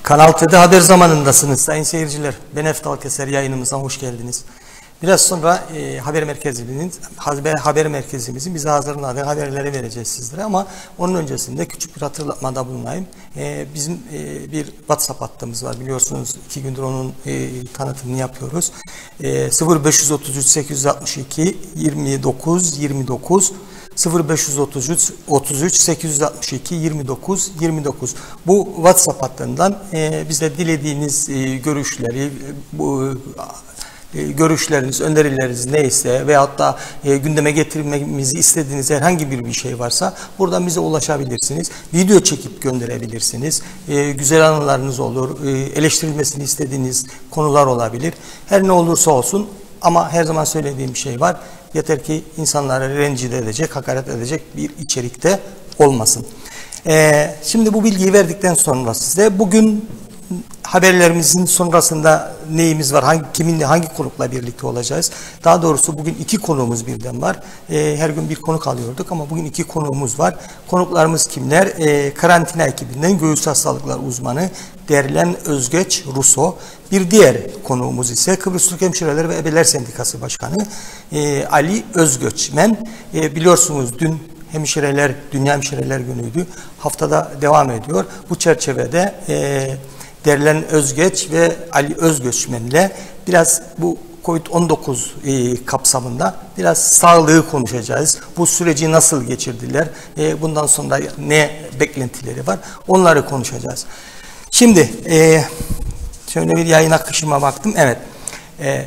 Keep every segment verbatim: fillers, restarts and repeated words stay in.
Kanal T'de haber zamanındasınız sayın seyirciler. Ben Eftal Keser, yayınımıza hoş geldiniz. Biraz sonra e, haber merkezimizin haber, haber merkezimizin bize hazırladığı haberleri vereceğiz sizlere, ama onun öncesinde küçük bir hatırlatmada bulunayım. E, bizim e, bir WhatsApp hattımız var, biliyorsunuz iki gündür onun e, tanıtımını yapıyoruz. E, sıfır beş otuz üç sekiz altı iki yirmi dokuz yirmi dokuz sıfır beş otuz üç otuz üç sekiz altı iki yirmi dokuz yirmi dokuz. Bu WhatsApp hattından e, bize dilediğiniz e, görüşleri, bu e, görüşleriniz, önerileriniz neyse veyahut da e, gündeme getirmemizi istediğiniz herhangi bir bir şey varsa buradan bize ulaşabilirsiniz. Video çekip gönderebilirsiniz. E, güzel anılarınız olur, e, eleştirilmesini istediğiniz konular olabilir. Her ne olursa olsun, ama her zaman söylediğim bir şey var. Yeter ki insanları rencide edecek, hakaret edecek bir içerikte olmasın. Ee, şimdi bu bilgiyi verdikten sonra size bugün haberlerimizin sonrasında neyimiz var, hangi, kiminle, hangi konukla birlikte olacağız? Daha doğrusu bugün iki konuğumuz birden var. Ee, her gün bir konuk alıyorduk ama bugün iki konuğumuz var. Konuklarımız kimler? Ee, karantina ekibinden göğüs hastalıklar uzmanı Derlen Özgeç Russo. Bir diğer konuğumuz ise Kıbrıs Türk Hemşireler ve Ebeler Sendikası Başkanı e, Ali Özgöçmen. E, biliyorsunuz dün Hemşireler, Dünya Hemşireler Günü'ydü. Haftada devam ediyor. Bu çerçevede e, Derlen Özgeç ve Ali Özgöçmen'le biraz bu kovid on dokuz e, kapsamında biraz sağlığı konuşacağız. Bu süreci nasıl geçirdiler? E, bundan sonra ne beklentileri var? Onları konuşacağız. Şimdi e, şöyle bir yayın akışıma baktım. Evet. E,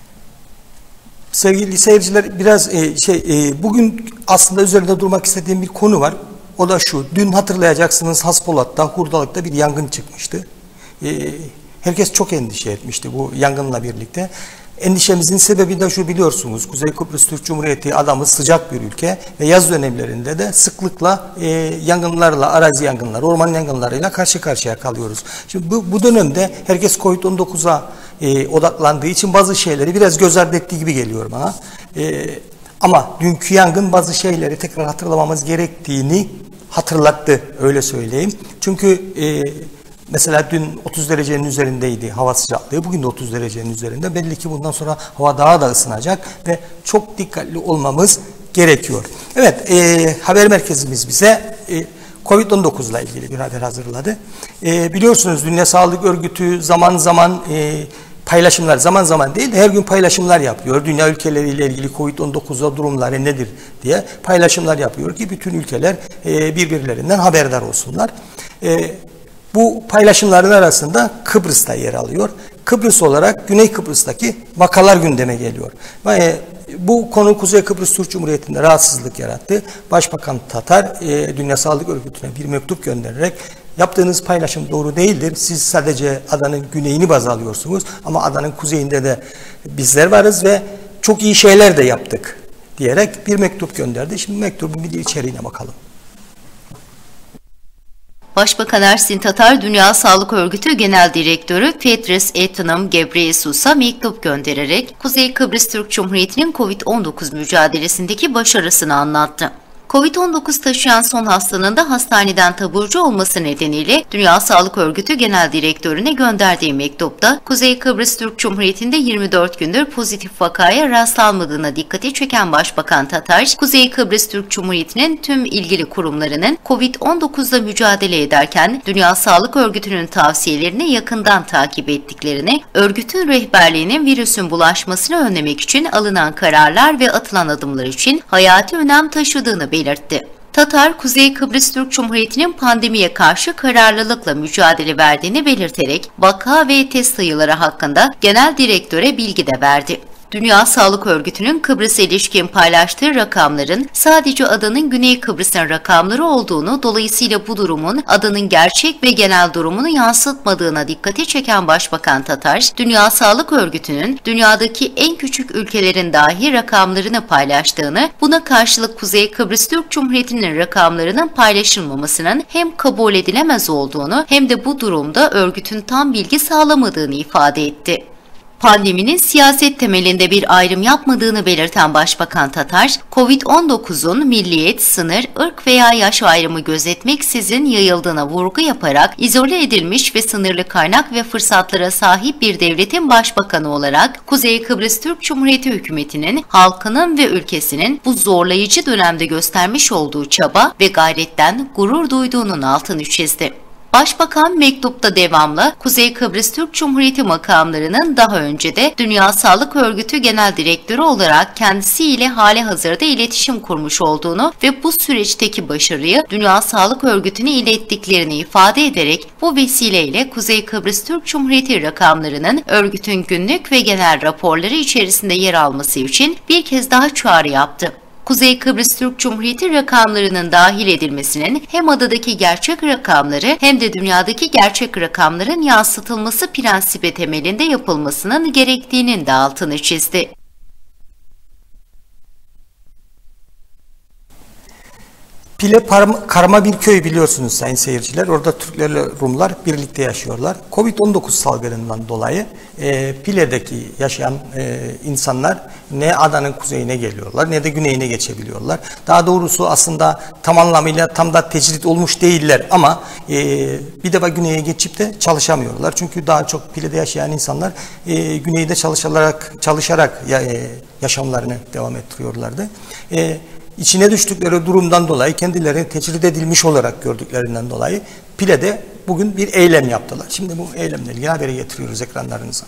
sevgili seyirciler, biraz e, şey e, bugün aslında üzerinde durmak istediğim bir konu var. O da şu. Dün hatırlayacaksınız, Haspolat'ta, Hurdalık'ta bir yangın çıkmıştı. E, herkes çok endişe etmişti bu yangınla birlikte. Endişemizin sebebi de şu, biliyorsunuz. Kuzey Kıbrıs Türk Cumhuriyeti adamı sıcak bir ülke ve yaz dönemlerinde de sıklıkla e, yangınlarla, arazi yangınları, orman yangınlarıyla karşı karşıya kalıyoruz. Şimdi bu, bu dönemde herkes kovid on dokuza e, odaklandığı için bazı şeyleri biraz göz ardı ettiği gibi geliyor bana. E, ama dünkü yangın bazı şeyleri tekrar hatırlamamız gerektiğini hatırlattı, öyle söyleyeyim. Çünkü e, mesela dün otuz derecenin üzerindeydi hava sıcaklığı. Bugün de otuz derecenin üzerinde. Belli ki bundan sonra hava daha da ısınacak ve çok dikkatli olmamız gerekiyor. Evet, e, haber merkezimiz bize e, kovid on dokuz ile ilgili bir haber hazırladı. E, biliyorsunuz Dünya Sağlık Örgütü zaman zaman e, paylaşımlar, zaman zaman değil de her gün paylaşımlar yapıyor. Dünya ülkeleriyle ilgili kovid on dokuzda durumları nedir diye paylaşımlar yapıyor ki bütün ülkeler e, birbirlerinden haberdar olsunlar. E, Bu paylaşımların arasında Kıbrıs'ta yer alıyor. Kıbrıs olarak Güney Kıbrıs'taki vakalar gündeme geliyor. Ve bu konu Kuzey Kıbrıs Türk Cumhuriyeti'nde rahatsızlık yarattı. Başbakan Tatar e, Dünya Sağlık Örgütü'ne bir mektup göndererek yaptığınız paylaşım doğru değildir. Siz sadece adanın güneyini baz alıyorsunuz ama adanın kuzeyinde de bizler varız ve çok iyi şeyler de yaptık diyerek bir mektup gönderdi. Şimdi mektubun bir içeriğine bakalım. Başbakan Ersin Tatar, Dünya Sağlık Örgütü Genel Direktörü Tedros Adhanom Ghebreyesus'a mektup göndererek Kuzey Kıbrıs Türk Cumhuriyeti'nin kovid on dokuz mücadelesindeki başarısını anlattı. kovid on dokuz taşıyan son hastanın da hastaneden taburcu olması nedeniyle Dünya Sağlık Örgütü Genel Direktörü'ne gönderdiği mektupta Kuzey Kıbrıs Türk Cumhuriyeti'nde yirmi dört gündür pozitif vakaya rastlanmadığına dikkati çeken Başbakan Tatar, Kuzey Kıbrıs Türk Cumhuriyeti'nin tüm ilgili kurumlarının kovid on dokuzla mücadele ederken Dünya Sağlık Örgütü'nün tavsiyelerini yakından takip ettiklerini, örgütün rehberliğinin virüsün bulaşmasını önlemek için alınan kararlar ve atılan adımlar için hayati önem taşıdığını belirtti. belirtti. Tatar, Kuzey Kıbrıs Türk Cumhuriyeti'nin pandemiye karşı kararlılıkla mücadele verdiğini belirterek vaka ve test sayıları hakkında genel direktöre bilgi de verdi. Dünya Sağlık Örgütü'nün Kıbrıs'a ilişkin paylaştığı rakamların sadece adanın Güney Kıbrıs'ın rakamları olduğunu, dolayısıyla bu durumun adanın gerçek ve genel durumunu yansıtmadığına dikkati çeken Başbakan Tatar, Dünya Sağlık Örgütü'nün dünyadaki en küçük ülkelerin dahi rakamlarını paylaştığını, buna karşılık Kuzey Kıbrıs Türk Cumhuriyeti'nin rakamlarının paylaşılmamasının hem kabul edilemez olduğunu hem de bu durumda örgütün tam bilgi sağlamadığını ifade etti. Pandeminin siyaset temelinde bir ayrım yapmadığını belirten Başbakan Tatar, kovid on dokuzun milliyet, sınır, ırk veya yaş ayrımı gözetmeksizin yayıldığına vurgu yaparak izole edilmiş ve sınırlı kaynak ve fırsatlara sahip bir devletin başbakanı olarak Kuzey Kıbrıs Türk Cumhuriyeti hükümetinin, halkının ve ülkesinin bu zorlayıcı dönemde göstermiş olduğu çaba ve gayretten gurur duyduğunun altını çizdi. Başbakan mektupta devamlı Kuzey Kıbrıs Türk Cumhuriyeti makamlarının daha önce de Dünya Sağlık Örgütü Genel Direktörü olarak kendisiyle hali hazırda iletişim kurmuş olduğunu ve bu süreçteki başarıyı Dünya Sağlık Örgütü'ne ilettiklerini ifade ederek bu vesileyle Kuzey Kıbrıs Türk Cumhuriyeti rakamlarının örgütün günlük ve genel raporları içerisinde yer alması için bir kez daha çağrı yaptı. Kuzey Kıbrıs Türk Cumhuriyeti rakamlarının dahil edilmesinin hem adadaki gerçek rakamları hem de dünyadaki gerçek rakamların yansıtılması prensibi temelinde yapılmasının gerektiğinin de altını çizdi. Pile karma bir köy biliyorsunuz sayın seyirciler. Orada Türklerle Rumlar birlikte yaşıyorlar. kovid on dokuz salgınından dolayı e, Pile'deki yaşayan e, insanlar ne adanın kuzeyine geliyorlar ne de güneyine geçebiliyorlar. Daha doğrusu aslında tam anlamıyla tam da tecrit olmuş değiller ama e, bir defa güneye geçip de çalışamıyorlar. Çünkü daha çok Pile'de yaşayan insanlar e, güneyde çalışarak, çalışarak ya, e, yaşamlarını devam ettiriyorlardı. E, İçine düştükleri durumdan dolayı kendilerini tecrit edilmiş olarak gördüklerinden dolayı Pile'de bugün bir eylem yaptılar. Şimdi bu eylemle ilgili haberi getiriyoruz ekranlarınıza.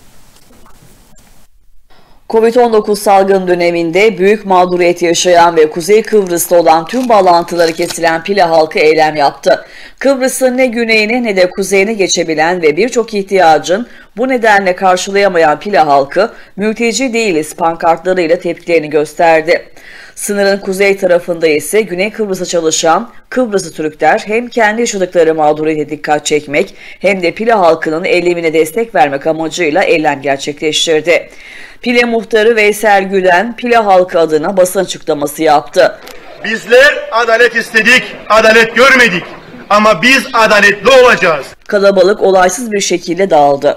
kovid on dokuz salgın döneminde büyük mağduriyet yaşayan ve Kuzey Kıbrıs'ta olan tüm bağlantıları kesilen Pile halkı eylem yaptı. Kıbrıs'ın ne güneyine ne de kuzeyine geçebilen ve birçok ihtiyacın bu nedenle karşılayamayan Pile halkı mülteci değiliz pankartlarıyla tepkilerini gösterdi. Sınırın kuzey tarafında ise Güney Kıbrıs'a çalışan Kıbrıslı Türkler hem kendi yaşadıkları mağduriyete dikkat çekmek hem de Pile halkının eylemine destek vermek amacıyla eylem gerçekleştirdi. Pile muhtarı Veysel Gülen, Pile halkı adına basın açıklaması yaptı. Bizler adalet istedik, adalet görmedik ama biz adaletli olacağız. Kalabalık olaysız bir şekilde dağıldı.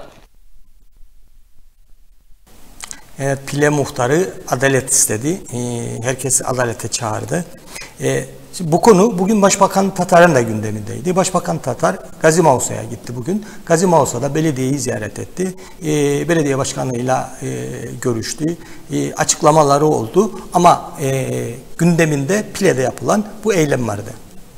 Evet, Pile muhtarı adalet istedi. Herkesi adalete çağırdı. Bu konu bugün Başbakan Tatar'ın da gündemindeydi. Başbakan Tatar Gazi Mausa'ya gitti bugün. Gazi Mausa'da belediyeyi ziyaret etti. Belediye başkanıyla görüştü. Açıklamaları oldu. Ama gündeminde Pile'de yapılan bu eylem vardı.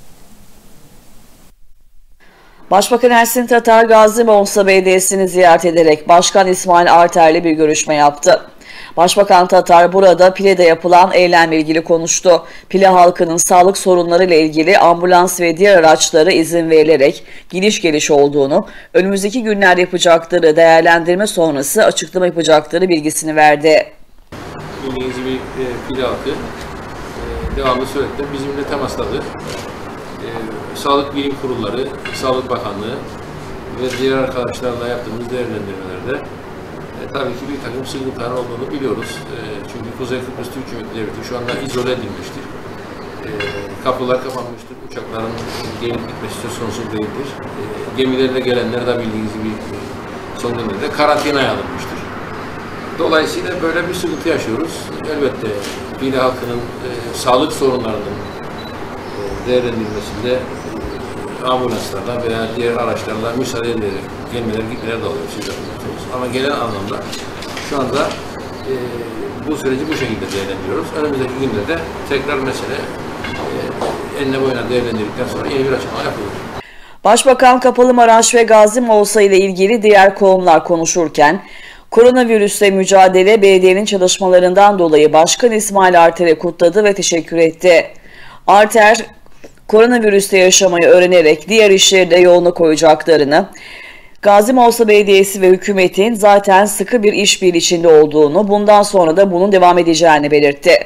Başbakan Ersin Tatar, Gazi Mausa Belediyesi'ni ziyaret ederek Başkan İsmail Arter'le bir görüşme yaptı. Başbakan Tatar burada Pile'de yapılan eylemle ilgili konuştu. Pile halkının sağlık sorunlarıyla ilgili ambulans ve diğer araçlara izin verilerek gidiş geliş olduğunu, önümüzdeki günler yapacakları değerlendirme sonrası açıklama yapacakları bilgisini verdi. Bildiğiniz gibi e, Pile halkı e, devamlı sürekli bizimle temastadır. E, Sağlık Bilim Kurulları, Sağlık Bakanlığı ve diğer arkadaşlarla yaptığımız değerlendirmelerde e, tabii ki bir takım sıkıntılar olduğunu biliyoruz. E, çünkü Kuzey Kıbrıs Türk Cumhuriyeti Devleti şu anda izole edilmiştir. E, kapılar kapanmıştır, uçakların gelip gitmesi söz konusu değildir. E, gemilerle gelenler de bildiğiniz gibi son dönemde karantinaya alınmıştır. Dolayısıyla böyle bir sıkıntı yaşıyoruz. Elbette Pile halkının e, sağlık sorunlarının e, değerlendirilmesinde ambulanslarla veya diğer araçlarla müsaade ederek gelmeler gitmeler de oluyor siz yapıyorsunuz. Ama genel anlamda şu anda e, bu süreci bu şekilde değerlendiriyoruz. Önümüzdeki günlerde tekrar mesele e, enine boyuna değerlendirdikten sonra yeni bir açıklama yapılır. Başbakan Kapalımaraş ve Gazi Mausa ile ilgili diğer konular konuşurken, koronavirüsle mücadele belediyenin çalışmalarından dolayı Başkan İsmail Arter'e kutladı ve teşekkür etti. Arter, koronavirüste yaşamayı öğrenerek diğer işleri de yoluna koyacaklarını, Gazi Mausa Belediyesi ve hükümetin zaten sıkı bir işbirliği içinde olduğunu, bundan sonra da bunun devam edeceğini belirtti.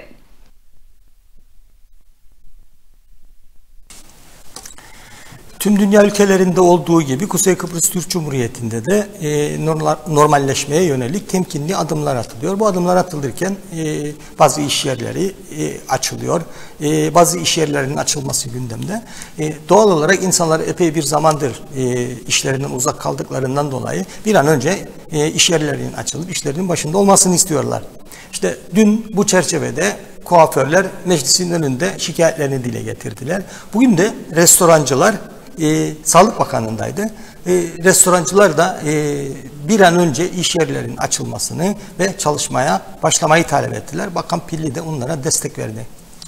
Tüm dünya ülkelerinde olduğu gibi Kuzey Kıbrıs Türk Cumhuriyeti'nde de e, normalleşmeye yönelik temkinli adımlar atılıyor. Bu adımlar atılırken e, bazı iş yerleri e, açılıyor. E, bazı iş yerlerinin açılması gündemde. E, doğal olarak insanlar epey bir zamandır e, işlerinden uzak kaldıklarından dolayı bir an önce e, iş yerlerinin açılıp işlerinin başında olmasını istiyorlar. İşte dün bu çerçevede kuaförler meclisin önünde şikayetlerini dile getirdiler. Bugün de restorancılar e, Sağlık Bakanı'ndaydı. E, restorancılar da e, bir an önce iş yerlerinin açılmasını ve çalışmaya başlamayı talep ettiler. Bakan Pilli de onlara destek verdi.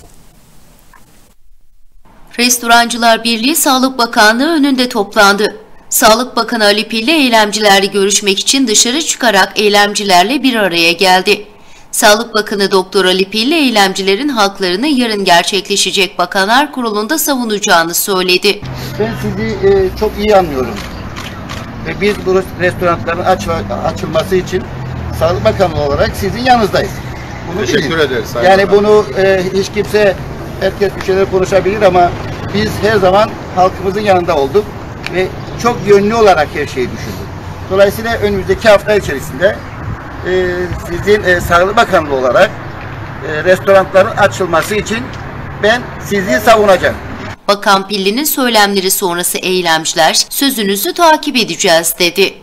Restorancılar Birliği Sağlık Bakanlığı önünde toplandı. Sağlık Bakanı Ali Pilli eylemcilerle görüşmek için dışarı çıkarak eylemcilerle bir araya geldi. Sağlık Bakanı Doktor Ali Pilli eylemcilerin haklarını yarın gerçekleşecek Bakanlar Kurulu'nda savunacağını söyledi. Ben sizi e, çok iyi anlıyorum. Ve biz bu restoranların aç, açılması için Sağlık Bakanı olarak sizin yanınızdayız. Bunu Teşekkür bilin. ederiz. Yani bunu e, hiç kimse, herkes bir şeyler konuşabilir ama biz her zaman halkımızın yanında olduk ve çok yönlü olarak her şeyi düşündük. Dolayısıyla önümüzdeki hafta içerisinde e, sizin e, Sağlık Bakanlığı olarak e, restoranların açılması için ben sizi savunacağım. Bakan Pilli'nin söylemleri sonrası eylemciler sözünüzü takip edeceğiz dedi.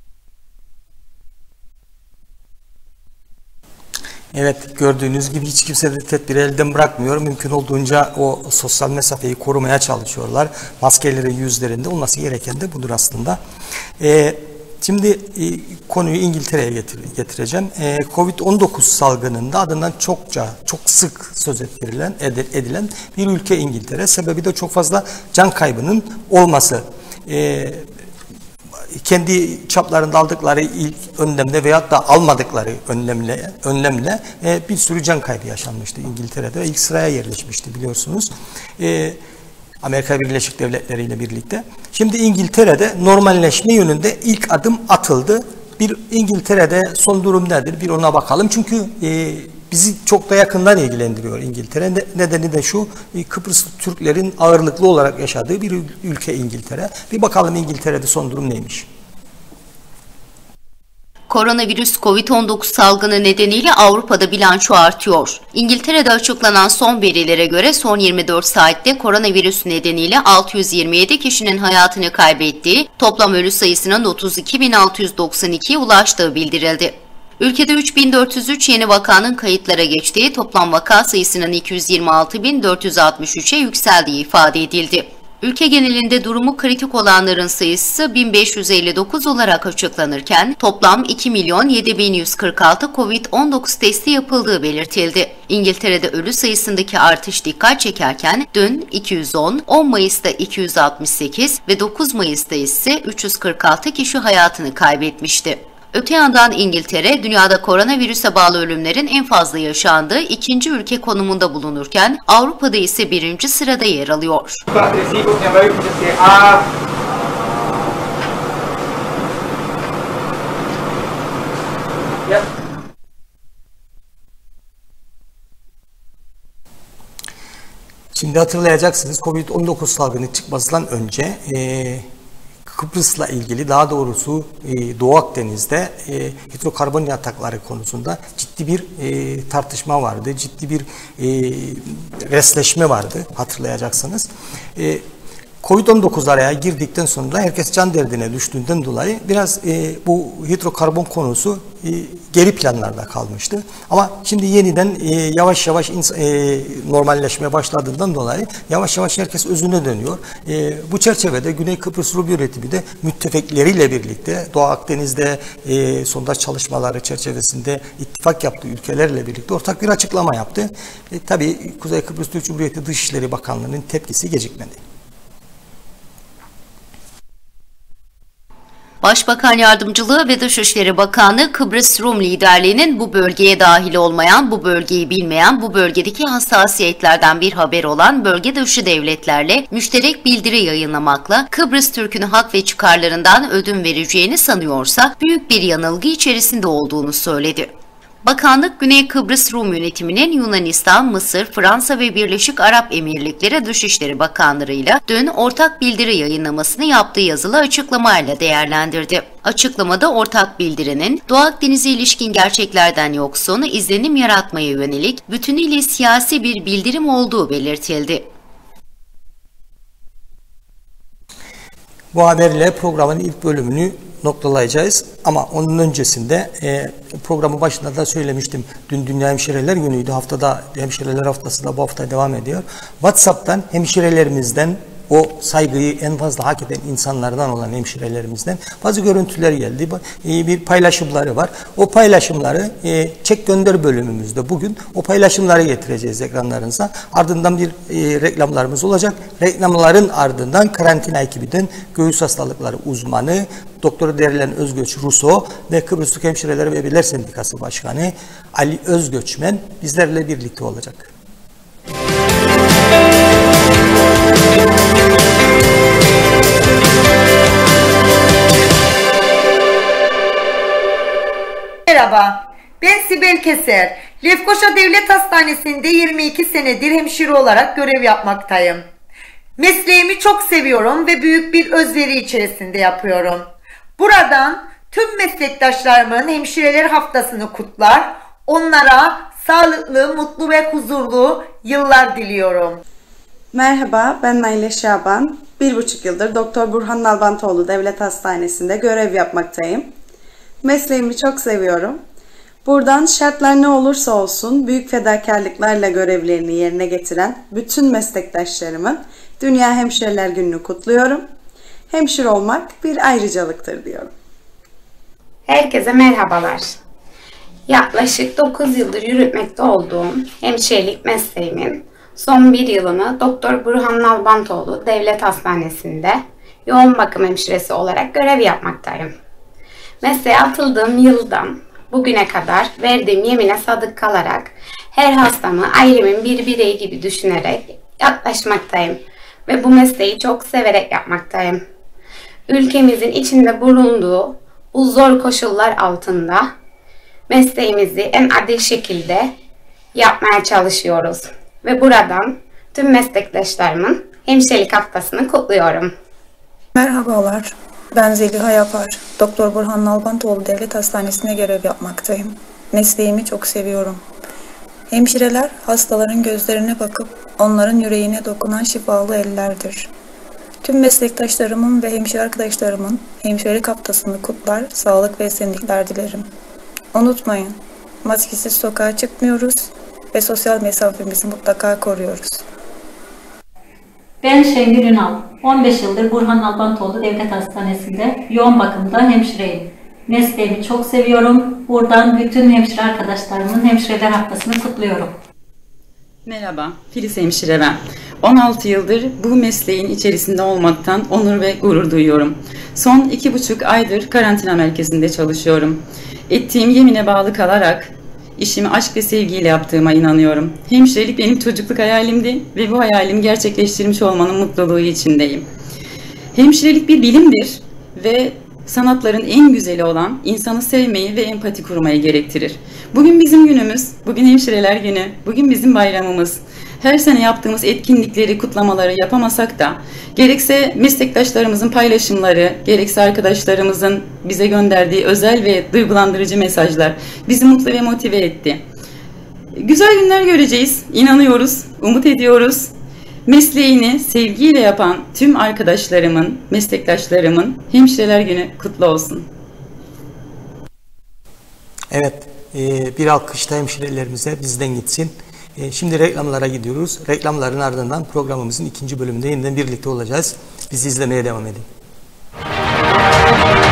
Evet, gördüğünüz gibi hiç kimse de tedbiri elden bırakmıyor. Mümkün olduğunca o sosyal mesafeyi korumaya çalışıyorlar. Maskeleri yüzlerinde, olması gereken de budur aslında. Ee, şimdi e, konuyu İngiltere'ye getir, getireceğim. Ee, Covid on dokuz salgınında adından çokça, çok sık söz edilen, edilen bir ülke İngiltere. Sebebi de çok fazla can kaybının olması. Ee, kendi çaplarında aldıkları ilk önlemde veyahut da almadıkları önlemle önlemle e, bir sürü can kaybı yaşanmıştı İngiltere'de. İlk sıraya yerleşmişti biliyorsunuz. E, Amerika Birleşik Devletleri ile birlikte. Şimdi İngiltere'de normalleşme yönünde ilk adım atıldı. Bir İngiltere'de son durum nedir? Bir ona bakalım. Çünkü e, bizi çok da yakından ilgilendiriyor İngiltere. Nedeni de şu, Kıbrıs Türklerin ağırlıklı olarak yaşadığı bir ülke İngiltere. Bir bakalım İngiltere'de son durum neymiş? Koronavirüs Covid on dokuz salgını nedeniyle Avrupa'da bilanço artıyor. İngiltere'de açıklanan son verilere göre son yirmi dört saatte koronavirüs nedeniyle altı yüz yirmi yedi kişinin hayatını kaybettiği, toplam ölü sayısının otuz iki bin altı yüz doksan ikiye ulaştığı bildirildi. Ülkede üç bin dört yüz üç yeni vakanın kayıtlara geçtiği, toplam vaka sayısının iki yüz yirmi altı bin dört yüz altmış üçe yükseldiği ifade edildi. Ülke genelinde durumu kritik olanların sayısı bin beş yüz elli dokuz olarak açıklanırken toplam iki milyon yedi bin yüz kırk altı Covid on dokuz testi yapıldığı belirtildi. İngiltere'de ölü sayısındaki artış dikkat çekerken dün iki yüz on, on Mayıs'ta iki yüz altmış sekiz ve dokuz Mayıs'ta ise üç yüz kırk altı kişi hayatını kaybetmişti. Öte yandan İngiltere, dünyada koronavirüse bağlı ölümlerin en fazla yaşandığı ikinci ülke konumunda bulunurken, Avrupa'da ise birinci sırada yer alıyor. Şimdi hatırlayacaksınız, Covid on dokuz salgını çıkmasından önce e, Kıbrıs'la ilgili, daha doğrusu e, Doğu Akdeniz'de e, hidrokarbon yatakları konusunda ciddi bir e, tartışma vardı, ciddi bir e, resleşme vardı hatırlayacaksınız. E, Covid on dokuz araya girdikten sonra herkes can derdine düştüğünden dolayı biraz e, bu hidrokarbon konusu e, geri planlarda kalmıştı. Ama şimdi yeniden e, yavaş yavaş e, normalleşmeye başladığından dolayı yavaş yavaş herkes özüne dönüyor. E, bu çerçevede Güney Kıbrıs Rum Yönetimi de müttefikleriyle birlikte Doğu Akdeniz'de e, sondaj çalışmaları çerçevesinde ittifak yaptığı ülkelerle birlikte ortak bir açıklama yaptı. E, tabii Kuzey Kıbrıs Türk Cumhuriyeti Dışişleri Bakanlığı'nın tepkisi gecikmedi. Başbakan Yardımcılığı ve Dışişleri Bakanlığı Kıbrıs Rum liderliğinin bu bölgeye dahil olmayan, bu bölgeyi bilmeyen, bu bölgedeki hassasiyetlerden bir haber olan bölge dışı devletlerle müşterek bildiri yayınlamakla Kıbrıs Türk'ün hak ve çıkarlarından ödün vereceğini sanıyorsa büyük bir yanılgı içerisinde olduğunu söyledi. Bakanlık, Güney Kıbrıs Rum yönetiminin Yunanistan, Mısır, Fransa ve Birleşik Arap Emirlikleri Dışişleri Bakanlarıyla dün ortak bildiri yayınlamasını yaptığı yazılı açıklamayla değerlendirdi. Açıklamada ortak bildirinin Doğu Akdeniz'e ilişkin gerçeklerden yoksun, izlenim yaratmaya yönelik bütünüyle siyasi bir bildirim olduğu belirtildi. Bu haberle programın ilk bölümünü noktalayacağız. Ama onun öncesinde e, programın başında da söylemiştim. Dün Dünya Hemşireler Günü'ydü. Haftada Hemşireler Haftası da bu hafta devam ediyor. WhatsApp'tan hemşirelerimizden, o saygıyı en fazla hak eden insanlardan olan hemşirelerimizden bazı görüntüler geldi. Bir paylaşımları var. O paylaşımları e, çek gönder bölümümüzde bugün o paylaşımları getireceğiz ekranlarınıza. Ardından bir e, reklamlarımız olacak. Reklamların ardından karantina ekibinden göğüs hastalıkları uzmanı Doktor Derilen Özgöç Ruso ve Kıbrıs Türk Hemşireleri ve Ebeler Sendikası Başkanı Ali Özgöçmen bizlerle birlikte olacak. Merhaba, ben Sibel Keser. Lefkoşa Devlet Hastanesi'nde yirmi iki senedir hemşire olarak görev yapmaktayım. Mesleğimi çok seviyorum ve büyük bir özveri içerisinde yapıyorum. Buradan tüm meslektaşlarımın Hemşireler Haftası'nı kutlar, onlara sağlıklı, mutlu ve huzurlu yıllar diliyorum. Merhaba, ben Naile Şaban. Bir buçuk yıldır Doktor Burhan Nalbantoğlu Devlet Hastanesi'nde görev yapmaktayım. Mesleğimi çok seviyorum. Buradan şartlar ne olursa olsun büyük fedakarlıklarla görevlerini yerine getiren bütün meslektaşlarımın Dünya Hemşireler Günü'nü kutluyorum. Hemşire olmak bir ayrıcalıktır diyorum. Herkese merhabalar. Yaklaşık dokuz yıldır yürütmekte olduğum hemşirelik mesleğimin son bir yılını Doktor Burhan Nalbantoğlu Devlet Hastanesi'nde yoğun bakım hemşiresi olarak görev yapmaktayım. Mesleğe atıldığım yıldan bugüne kadar verdiğim yemine sadık kalarak her hastamı ailemin bir bireyi gibi düşünerek yaklaşmaktayım ve bu mesleği çok severek yapmaktayım. Ülkemizin içinde bulunduğu bu zor koşullar altında mesleğimizi en adil şekilde yapmaya çalışıyoruz ve buradan tüm meslektaşlarımın hemşirelik haftasını kutluyorum. Merhabalar. Ben Zeliha Yapar. Doktor Burhan Nalbantoğlu Devlet Hastanesi'nde görev yapmaktayım. Mesleğimi çok seviyorum. Hemşireler hastaların gözlerine bakıp onların yüreğine dokunan şifalı ellerdir. Tüm meslektaşlarımın ve hemşire arkadaşlarımın hemşirelik haftasını kutlar, sağlık ve esenlikler dilerim. Unutmayın, maskesiz sokağa çıkmıyoruz ve sosyal mesafemizi mutlaka koruyoruz. Ben Şengül Ünal. on beş yıldır Burhan Nalbantoğlu Devlet Hastanesi'nde yoğun bakımda hemşireyim. Mesleğimi çok seviyorum. Buradan bütün hemşire arkadaşlarımın Hemşireler Haftası'nı kutluyorum. Merhaba, Filiz Hemşire ben. on altı yıldır bu mesleğin içerisinde olmaktan onur ve gurur duyuyorum. Son iki buçuk aydır karantina merkezinde çalışıyorum. Ettiğim yemine bağlı kalarak İşimi aşk ve sevgiyle yaptığıma inanıyorum. Hemşirelik benim çocukluk hayalimdi ve bu hayalimi gerçekleştirmiş olmanın mutluluğu içindeyim. Hemşirelik bir bilimdir ve sanatların en güzeli olan insanı sevmeyi ve empati kurmayı gerektirir. Bugün bizim günümüz, bugün Hemşireler Günü, bugün bizim bayramımız. Her sene yaptığımız etkinlikleri, kutlamaları yapamasak da gerekse meslektaşlarımızın paylaşımları, gerekse arkadaşlarımızın bize gönderdiği özel ve duygulandırıcı mesajlar bizi mutlu ve motive etti. Güzel günler göreceğiz, inanıyoruz, umut ediyoruz. Mesleğini sevgiyle yapan tüm arkadaşlarımın, meslektaşlarımın Hemşireler Günü kutlu olsun. Evet, bir alkış da hemşirelerimize bizden gitsin. Şimdi reklamlara gidiyoruz. Reklamların ardından programımızın ikinci bölümünde yeniden birlikte olacağız. Bizi izlemeye devam edin.